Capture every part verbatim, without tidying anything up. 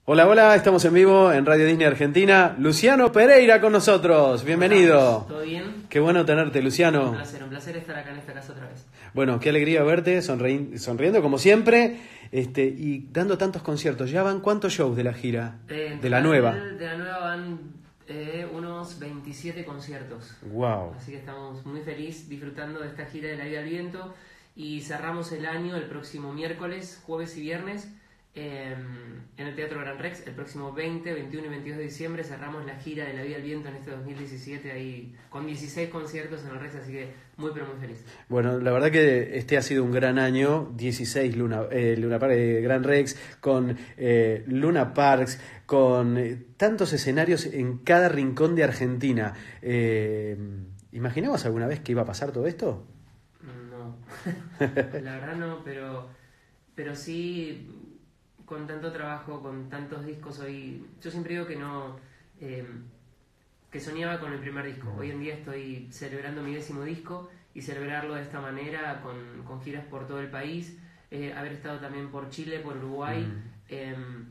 Hola, hola, estamos en vivo en Radio Disney Argentina. Luciano Pereira con nosotros, bienvenido. ¿Todo bien? Qué bueno tenerte, Luciano. Un placer, un placer estar acá en esta casa otra vez. Bueno, qué alegría verte, sonreí- sonriendo como siempre, este, y dando tantos conciertos. ¿Ya van cuántos shows de la gira? Eh, en de la total, nueva. De la nueva van eh, unos veintisiete conciertos. Wow. Así que estamos muy felices disfrutando de esta gira de La Vida al Viento. Y cerramos el año el próximo miércoles, jueves y viernes eh, en el Teatro Gran Rex. El próximo veinte, veintiuno y veintidós de diciembre cerramos la gira de La Vida al Viento en este dos mil diecisiete ahí con dieciséis conciertos en el Rex, así que muy pero muy feliz. Bueno, la verdad que este ha sido un gran año, dieciséis Luna, eh, Luna Park, eh, Gran Rex, con eh, Luna Parks, con eh, tantos escenarios en cada rincón de Argentina. Eh, ¿Imaginabas alguna vez que iba a pasar todo esto? No, la verdad no, pero, pero sí, con tanto trabajo, con tantos discos hoy, yo siempre digo que no, eh, que soñaba con el primer disco. Hoy en día estoy celebrando mi décimo disco y celebrarlo de esta manera, con, con giras por todo el país, eh, haber estado también por Chile, por Uruguay, Mm. eh,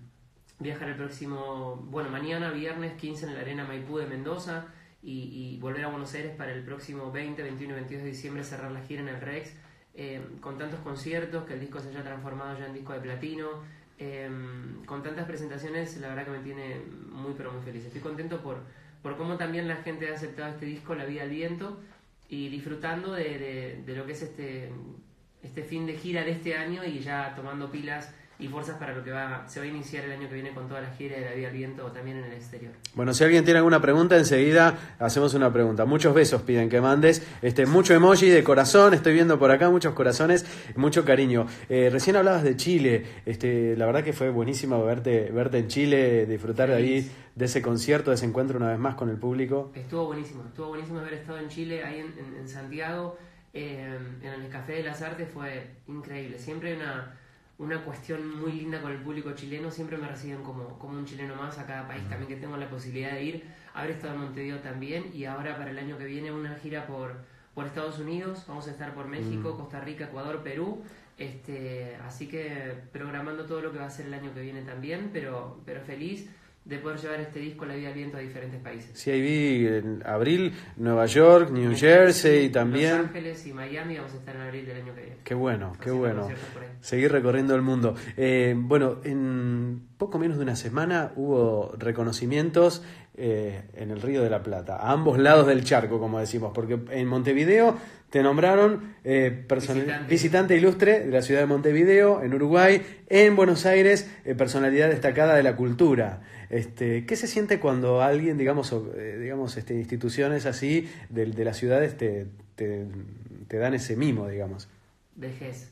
viajar el próximo, bueno, mañana, viernes quince en la Arena Maipú de Mendoza, y, y volver a Buenos Aires para el próximo veinte, veintiuno y veintidós de diciembre cerrar la gira en el Rex, eh, con tantos conciertos, que el disco se haya transformado ya en disco de platino, eh, con tantas presentaciones, la verdad que me tiene muy pero muy feliz. Estoy contento por, por cómo también la gente ha aceptado este disco, La Vida al Viento, y disfrutando de, de, de lo que es este, este fin de gira de este año, y ya tomando pilas y fuerzas para lo que va se va a iniciar el año que viene con toda la gira de La Vida al Viento también en el exterior. Bueno, si alguien tiene alguna pregunta, enseguida hacemos una pregunta. Muchos besos piden que mandes, este, mucho emoji de corazón, estoy viendo por acá muchos corazones, mucho cariño. Eh, recién hablabas de Chile, este, la verdad que fue buenísimo verte, verte en Chile, disfrutar de ahí, de ese concierto, de ese encuentro una vez más con el público. Estuvo buenísimo, estuvo buenísimo haber estado en Chile, ahí en, en, en Santiago, eh, en el Café de las Artes, fue increíble. Siempre hay una... una cuestión muy linda con el público chileno, siempre me reciben como, como un chileno más a cada país, también que tengo la posibilidad de ir, haber estado en Montevideo también, y ahora para el año que viene una gira por, por Estados Unidos, vamos a estar por México, Mm. Costa Rica, Ecuador, Perú, este, así que programando todo lo que va a ser el año que viene también, pero, pero feliz de poder llevar este disco La Vida al Viento a diferentes países. Sí, ahí vi en abril, Nueva York, New Jersey también. Los Ángeles y Miami, vamos a estar en abril del año que viene. Qué bueno, qué Haciendo bueno. conciertos por ahí. Seguir recorriendo el mundo. Eh, bueno, en poco menos de una semana hubo reconocimientos eh, en el Río de la Plata, a ambos lados del charco, como decimos, porque en Montevideo te nombraron eh, persona- Visitante. visitante ilustre de la ciudad de Montevideo, en Uruguay, en Buenos Aires, eh, personalidad destacada de la cultura. Este, ¿qué se siente cuando alguien, digamos, o, eh, digamos este, instituciones así de, de las ciudades te, te, te dan ese mimo, digamos? Vejez.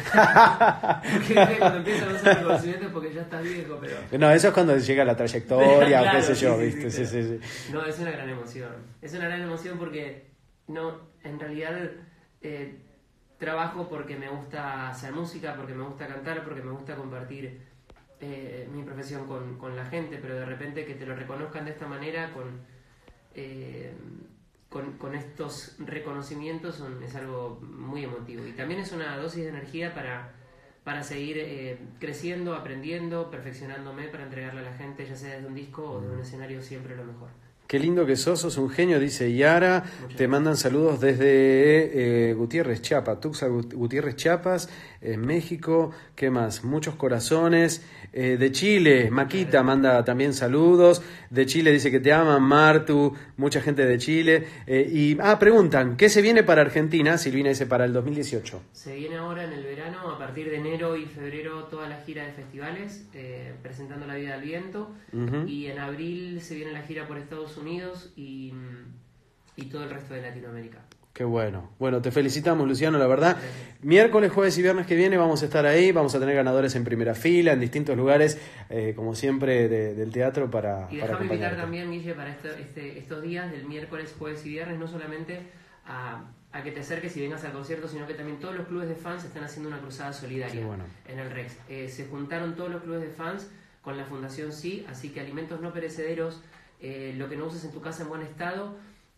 Porque viste, cuando empiezan a usar reconocimientos porque ya estás viejo, pero... No, eso es cuando llega la trayectoria, Claro, qué sé yo, sí, sí, ¿viste? sí, Sí, claro. sí, sí. No, es una gran emoción. Es una gran emoción porque no, en realidad eh, trabajo porque me gusta hacer música, porque me gusta cantar, porque me gusta compartir eh, mi profesión con, con la gente, pero de repente que te lo reconozcan de esta manera, con, eh, con, con estos reconocimientos, son, es algo muy emotivo. Y también es una dosis de energía para, para seguir eh, creciendo, aprendiendo, perfeccionándome para entregarle a la gente, ya sea desde un disco o de un escenario, siempre lo mejor. Qué lindo que sos, sos un genio, dice Yara. Muchas Te gracias. mandan saludos desde eh, Gutiérrez, Chiapas, Tuxtla Gut- Gutiérrez, Chiapas, en México. ¿Qué más? Muchos corazones. Eh, de Chile, Maquita manda también saludos. De Chile dice que te aman, Martu, mucha gente de Chile. Eh, y, ah, preguntan, ¿qué se viene para Argentina? Silvina dice para el dos mil dieciocho. Se viene ahora en el verano, a partir de enero y febrero, toda la gira de festivales, eh, presentando La Vida al Viento. Ujú. Y en abril se viene la gira por Estados Unidos y, y todo el resto de Latinoamérica. Qué bueno. Bueno, te felicitamos, Luciano, la verdad. Gracias. Miércoles, jueves y viernes que viene vamos a estar ahí, vamos a tener ganadores en primera fila, en distintos lugares, eh, como siempre, de- del teatro para, Y para déjame invitar acompañarte. también, Guille, para esto- este, estos días del miércoles, jueves y viernes, no solamente a, a que te acerques y vengas al concierto, sino que también todos los clubes de fans están haciendo una cruzada solidaria Qué bueno. en el Rex. Eh, se juntaron todos los clubes de fans con la Fundación Sí, así que alimentos no perecederos, eh, lo que no uses en tu casa en buen estado,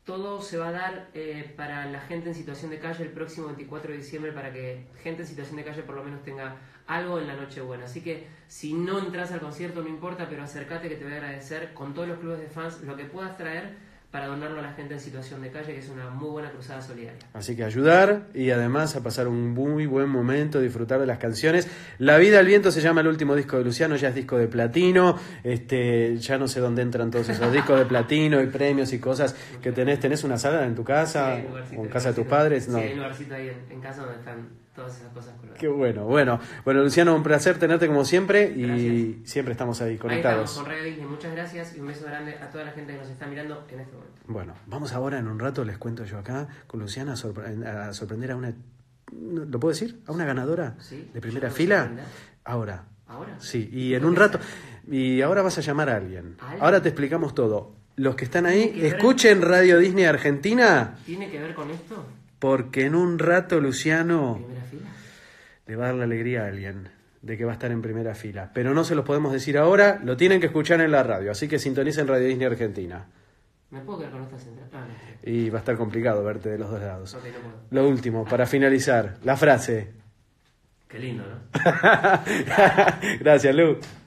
todo se va a dar eh, para la gente en situación de calle el próximo veinticuatro de diciembre, para que gente en situación de calle por lo menos tenga algo en la Nochebuena. Así que si no entras al concierto no importa, pero acércate, que te voy a agradecer con todos los clubes de fans lo que puedas traer para donarlo a la gente en situación de calle, que es una muy buena cruzada solidaria. Así que ayudar y además a pasar un muy buen momento, disfrutar de las canciones. La vida al viento se llama el último disco de Luciano, ya es disco de platino. Este, ya no sé dónde entran todos esos discos de platino y premios y cosas que tenés. ¿Tenés una sala en tu casa? Sí, ¿O en casa de tus padres? No. Sí, hay un lugarcito ahí en, en casa donde están todas esas cosas colgadas. Qué bueno, bueno. Bueno, Luciano, un placer tenerte como siempre y gracias. Siempre estamos ahí Ahí conectados. estamos con Radio Disney. Muchas gracias y un beso grande a toda la gente que nos está mirando en este momento. Bueno, vamos ahora en un rato, les cuento yo acá, con Luciana a, sorpre- a sorprender a una, ¿lo puedo decir? A una ganadora Sí, de primera yo fila. sorprender. Ahora. ¿Ahora? Sí, y en un rato. Y ahora vas a llamar a alguien. ¿A alguien? Ahora te explicamos todo. Los que están ahí, ¿Tiene que ver? escuchen Radio Disney Argentina, ¿Tiene que ver con esto? porque en un rato Luciano ¿Primera fila? le va a dar la alegría a alguien de que va a estar en primera fila. Pero no se los podemos decir ahora, lo tienen que escuchar en la radio. Así que sintonicen Radio Disney Argentina. ¿Me puedo quedar con esta central? Ah, no. Y va a estar complicado verte de los dos lados. Ok, no puedo. Lo último, para finalizar, la frase. Qué lindo, ¿no? Gracias, Lu.